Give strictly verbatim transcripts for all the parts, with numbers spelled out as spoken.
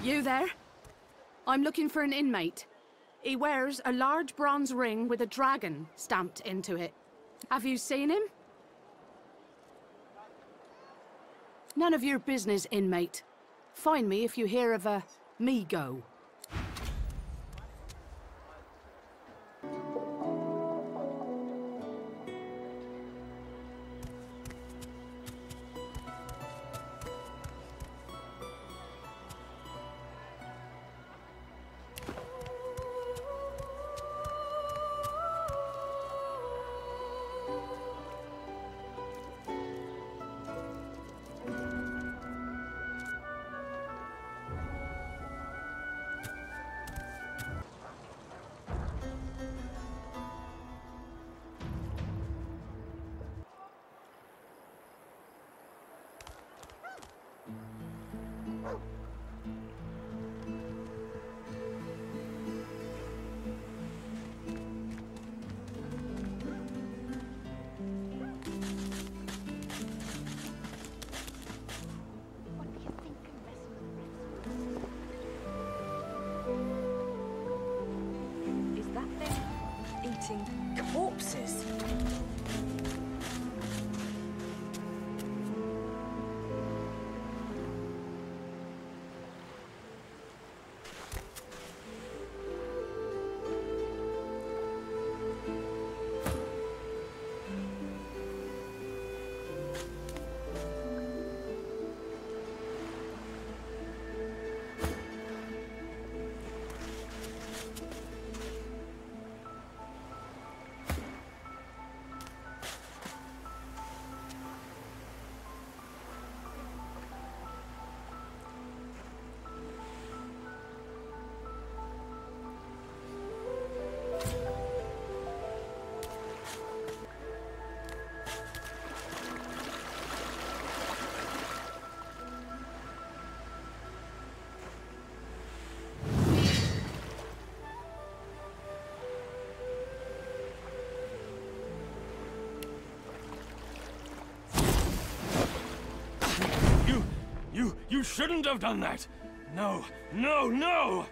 You there? I'm looking for an inmate. He wears a large bronze ring with a dragon stamped into it. Have you seen him? None of your business, inmate. Find me if you hear of a me-go. Corpses. You, you shouldn't have done that! No, no, no!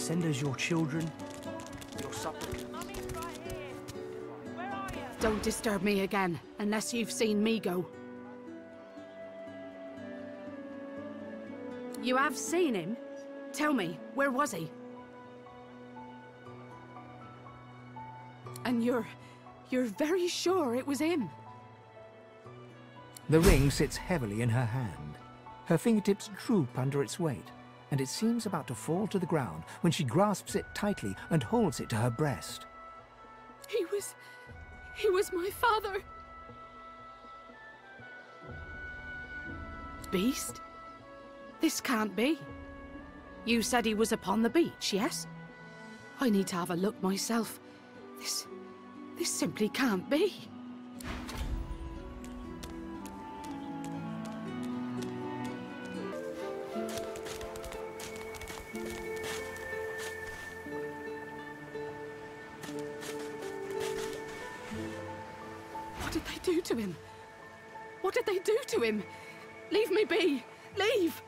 send us your children, your supplicants. Don't disturb me again, unless you've seen me go. You have seen him? Tell me, where was he? And you're... you're very sure it was him? The ring sits heavily in her hand. Her fingertips droop under its weight, and it seems about to fall to the ground when she grasps it tightly and holds it to her breast. He was... he was my father. Beast? This can't be. You said he was upon the beach, yes? I need to have a look myself. This... this simply can't be. What did they do to him? What did they do to him? Leave me be! Leave!